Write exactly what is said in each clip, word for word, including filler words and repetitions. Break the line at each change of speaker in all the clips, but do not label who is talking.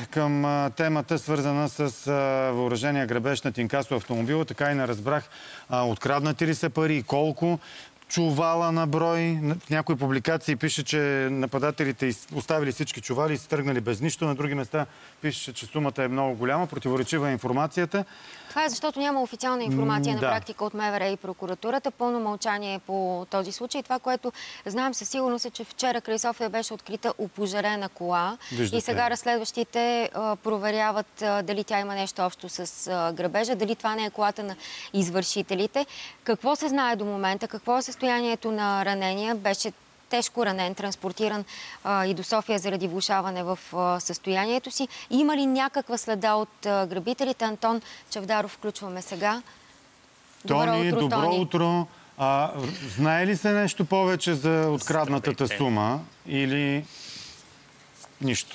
към а, темата, свързана с а, въоръжения грабеж на Тинкасо автомобила. Така и не разбрах а, откраднати ли са пари и колко. Чувала на брой. В някои публикации пише, че нападателите оставили всички чували и се тръгнали без нищо. На други места пише, че сумата е много голяма. Противоречива е информацията.
Това е защото няма официална информация
да.
на практика от МВР и прокуратурата. Пълно мълчание по този случай. Това, което знаем със сигурност е, че вчера край София беше открита опожарена кола.
Виждате.
И сега разследващите а, проверяват а, дали тя има нещо общо с а, грабежа, дали това не е колата на извършителите. Какво се знае до момента? Какво е състоянието на ранения? Беше тежко ранен, транспортиран а, и до София заради влошаване в а, състоянието си. Има ли някаква следа от а, грабителите? Антон Чавдаров включваме сега.
Тони,
добро утро,
добро
Тони.
утро. А, знае ли се нещо повече за откраднатата
Здравейте.
сума или нищо?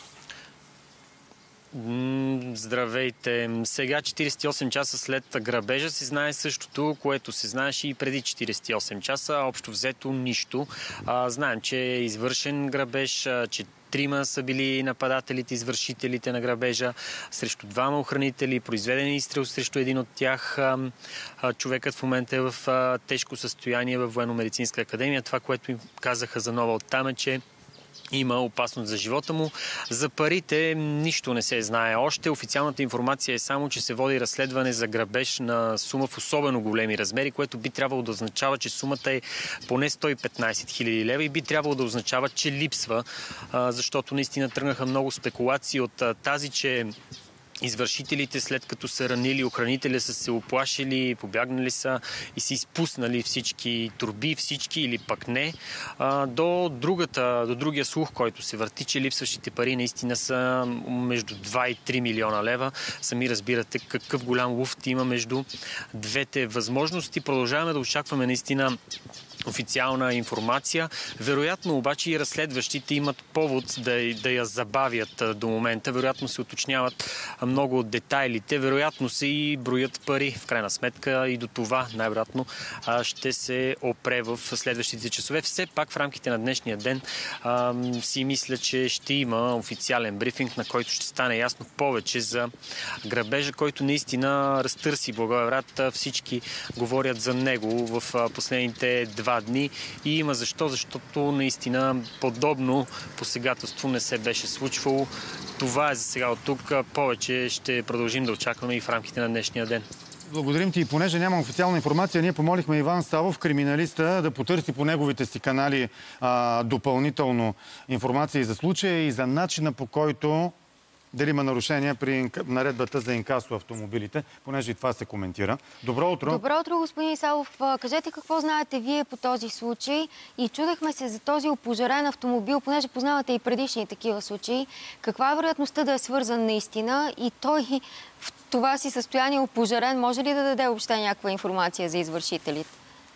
Здравейте! Сега, четиридесет и осем часа след грабежа, се знае същото, което се знаеше и преди четиридесет и осем часа. Общо взето нищо. А, знаем, че е извършен грабеж, че трима са били нападателите, извършителите на грабежа, срещу двама охранители, произведен изстрел срещу един от тях. Човекът в момента е в тежко състояние във Военно-медицинска академия. Това, което им казаха за Нова оттам е, че има опасност за живота му. За парите нищо не се знае още. Официалната информация е само, че се води разследване за грабеж на сума в особено големи размери, което би трябвало да означава, че сумата е поне сто и петнайсет хиляди лева и би трябвало да означава, че липсва, защото наистина тръгнаха много спекулации от тази, че извършителите, след като са ранили охранителя, са се оплашили, побягнали са и са изпуснали всички турби, всички или пък не. А, до, другата, до другия слух, който се върти, че липсващите пари наистина са между два и три милиона лева. Сами разбирате какъв голям луфт има между двете възможности. Продължаваме да очакваме наистина официална информация. Вероятно обаче и разследващите имат повод да, да я забавят до момента. Вероятно се уточняват много от детайлите. Вероятно се и броят пари. В крайна сметка и до това най-вероятно ще се опре в следващите часове. Все пак в рамките на днешния ден а, си мисля, че ще има официален брифинг, на който ще стане ясно повече за грабежа, който наистина разтърси Благоевград. Всички говорят за него в последните два дни и има защо, защото наистина подобно посегателство не се беше случвало. Това е за сега от тук. Повече ще продължим да очакваме и в рамките на днешния ден.
Благодарим ти. И понеже няма официална информация, ние помолихме Иван Савов, криминалиста, да потърси по неговите си канали а, допълнително информация и за случая, и за начина, по който дали има нарушения при наредбата за инкасо автомобилите, понеже и това се коментира. Добро утро!
Добро утро, господин Савов. Кажете какво знаете вие по този случай и чудехме се за този опожарен автомобил, понеже познавате и предишни такива случаи. Каква е вероятността да е свързан наистина и той в това си състояние опожарен може ли да даде въобще някаква информация за извършителите?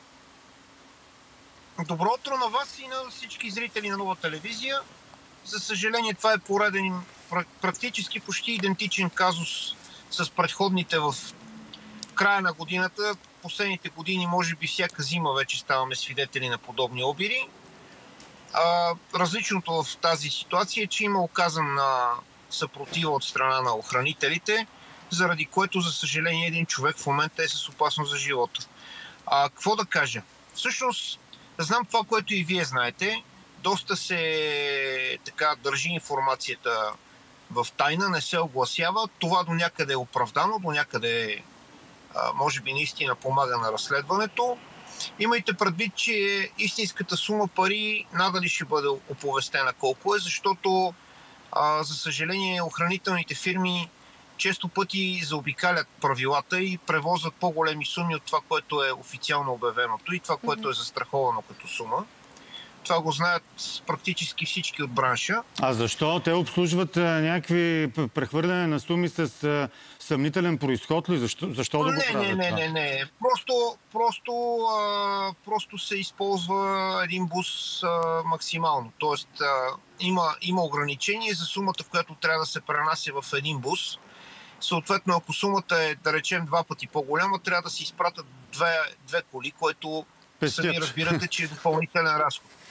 Добро утро на вас и на всички зрители на Нова телевизия. За съжаление, това е пореден практически почти идентичен казус с предходните в края на годината. Последните години, може би всяка зима вече ставаме свидетели на подобни обири. А, различното в тази ситуация е, че има оказана съпротива от страна на охранителите, заради което, за съжаление, един човек в момента е с опасност за живота. А, какво да кажа? Всъщност, знам това, което и вие знаете. Доста се така държи информацията в тайна, не се огласява. Това до някъде е оправдано, до някъде а, може би наистина помага на разследването. Имайте предвид, че истинската сума пари надали ще бъде оповестена колко е, защото а, за съжаление охранителните фирми често пъти заобикалят правилата и превозват по-големи суми от това, което е официално обявеното и това, което е застраховано като сума. Това го знаят практически всички от бранша.
А защо? Те обслужват а, някакви прехвърляне на суми с а, съмнителен произход ли? Защо, защо да го
не,
правят?
Не, не,
това?
не, не. Просто, просто, а, просто се използва един бус а, максимално. Тоест а, има, има ограничение за сумата, в която трябва да се пренася в един бус. Съответно, ако сумата е, да речем, два пъти по-голяма, трябва да се изпратят две, две коли, което
Пестят.
Сами разбирате, че е допълнителен разход.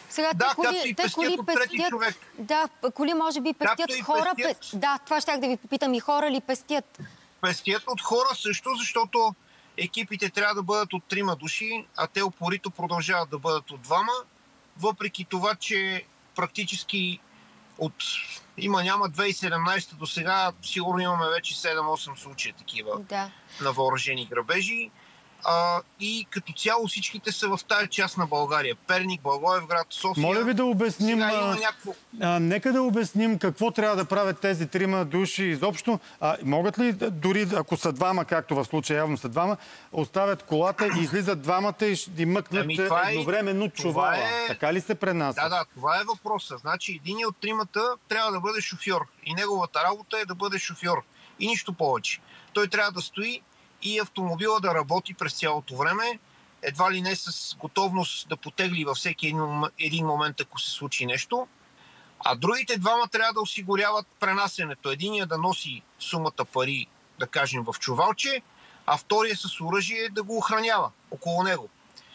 Сега,
Да,
те коли,
както и
те
пестят
коли
от трети
пестят,
човек.
да, коли може би пестят
Както и
хора.
пестят.
Пе... Да, това щях да ви попитам, и хора ли пестят?
Пестят от хора също, защото екипите трябва да бъдат от трима души, а те упорито продължават да бъдат от двама, въпреки това, че практически от има няма две хиляди и седемнадесета до сега, сигурно имаме вече седем-осем случая такива
Да.
на въоръжени грабежи. А, и като цяло всичките са в тази част на България. Перник, Благоевград, София.
Моля ви да обясним...
Сега има
а,
някакво...
а, нека да обясним какво трябва да правят тези трима души изобщо. А, могат ли, дори ако са двама, както в случая явно са двама, оставят колата и излизат двамата и, и мъкнат
Ами, това е-
едновременно
това
чувала?
е-
Така ли се пренася?
Да, да, това е въпросът. Значи един от тримата трябва да бъде шофьор. И неговата работа е да бъде шофьор. И нищо повече. Той трябва да стои и автомобила да работи през цялото време, едва ли не с готовност да потегли във всеки един момент, ако се случи нещо. А другите двама трябва да осигуряват пренасенето. Единият да носи сумата пари, да кажем, в чувалче, а втория с оръжие да го охранява около него.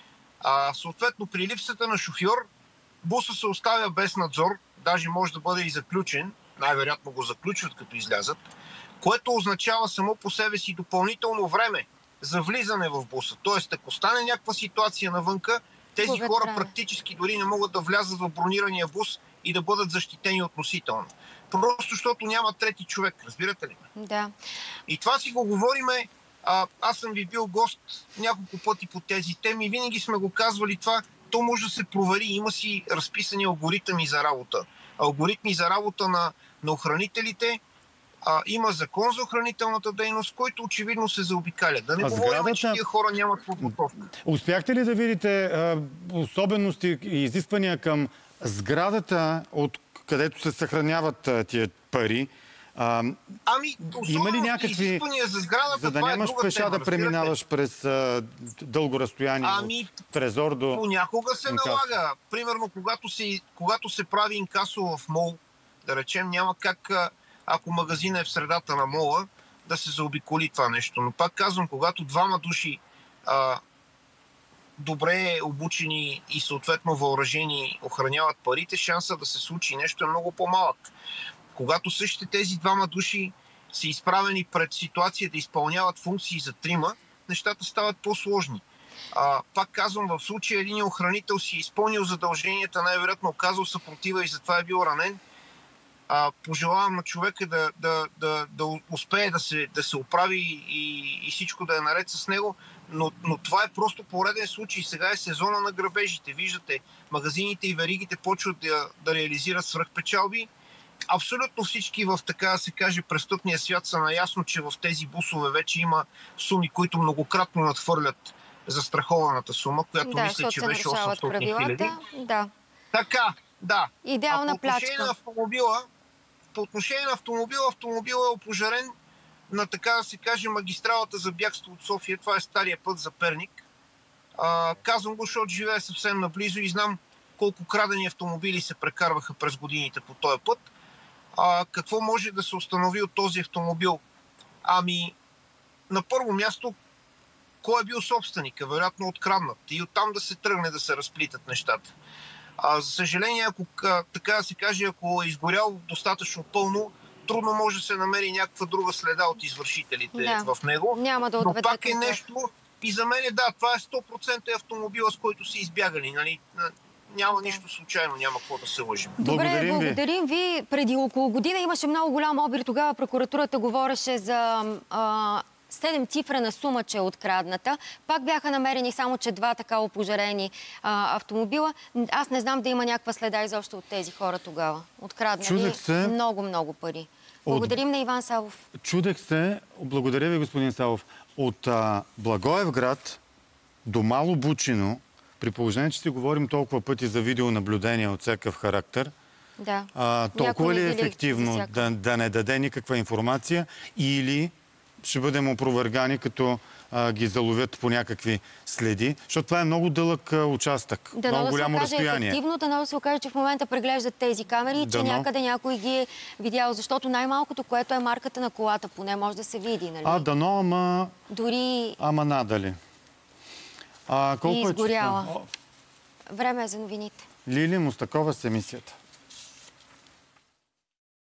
А, съответно, при липсата на шофьор, буса се оставя без надзор, даже може да бъде и заключен, най-вероятно го заключват като излязат, което означава само по себе си допълнително време за влизане в буса. Тоест, ако стане някаква ситуация навънка, тези
Губят
хора
време.
практически дори не могат да влязат в бронирания бус и да бъдат защитени относително. Просто защото няма трети човек, разбирате ли?
Да.
И това си го говориме. А, аз съм ви бил гост няколко пъти по тези теми. Винаги сме го казвали това. То може да се провери. Има си разписани алгоритъми за работа. Алгоритми за работа на, на охранителите. А, има закон за охранителната дейност, който очевидно се заобикаля. Да не
А
говорим,
сградата-
че тия хора нямат подготовка.
Успяхте ли да видите а, особености и изисквания към сградата, от където се съхраняват а, тия пари? А,
Ами,
има ли
особено
някакви...
изисквания за сградата,
За да
това е
нямаш
друга
пеша
тема,
да
разбирате?
преминаваш през а, дълго разстояние
Ами,
от трезор до...
понякога се
инкасо.
налага. Примерно, когато се, когато се прави инкасо в мол, да речем, няма как, а, ако магазина е в средата на мола, да се заобиколи това нещо. Но пак казвам, когато двама души а, добре обучени и съответно въоръжени охраняват парите, шанса да се случи нещо е много по-малък. Когато същите тези двама души са изправени пред ситуация да изпълняват функции за трима, нещата стават по-сложни. А, пак казвам, в случая един охранител си е изпълнил задълженията, най-вероятно оказал съпротива и затова е бил ранен. А, пожелавам на човека да, да, да, да успее да се, да се оправи и, и всичко да е наред с него, но, но това е просто пореден случай. Сега е сезона на грабежите. Виждате, магазините и веригите почват да, да реализират свръхпечалби. Абсолютно всички в, така да се каже, престъпния свят са наясно, че в тези бусове вече има суми, които многократно надхвърлят застрахованата сума, която
Да,
мисля, че
защото се
беше
нарушават
осемстотин хиляди.
правилата. Да.
Така, да.
Идеална
а по отношение
плячка.
на автомобила, по отношение на автомобила, автомобила е опожарен на, така да се каже, магистралата за бягство от София. Това е стария път за Перник. А, казвам го, защото живея съвсем наблизо и знам колко крадени автомобили се прекарваха през годините по този път. А, какво може да се установи от този автомобил? Ами, на първо място, кой е бил собственика? Вероятно откраднат. И оттам да се тръгне да се разплитат нещата. А, за съжаление, ако, така да се каже, ако е изгорял достатъчно пълно, трудно може да се намери някаква друга следа от извършителите
Да.
в него.
Няма да
Но
отведе
пак е
към тях.
нещо, и за мен е да, това е сто процента автомобила, с който са избягали. Нали? Няма
Да.
нищо случайно, няма какво да се лъжим.
Добре,
Благодарим ви.
благодарим ви. Преди около година имаше много голям обир. Тогава прокуратурата говореше за а, седемцифрена сума, че е открадната. Пак бяха намерени само, че два така опожарени а, автомобила. Аз не знам да има някаква следа изобщо от тези хора тогава. Откраднали
Чудех се.
много, много пари. Благодарим на Иван Савов.
Чудех се, благодаря ви, господин Савов, от а, Благоевград до Мало Бучино, при положение, че си говорим толкова пъти за видеонаблюдение от всякакъв характер,
Да.
а, толкова
Някой
ли е
не ги ли
ефективно
засяга?
да, да не даде никаква информация или ще бъдем опровергани, като а, ги заловят по някакви следи? Защото това е много дълъг а, участък,
Дано
много
да се
голямо
окаже
разстояние.
ефективно, дано да се окаже, че в момента преглеждат тези камери и че
Дано.
някъде някой ги е видял. Защото най-малкото, което е марката на колата, поне може да се види, нали?
А, дано, ама,
Дори
ама надали. А, колко
и
е часа?
изгоряла.
О,
време е за новините.
Лили Мустакова с емисията.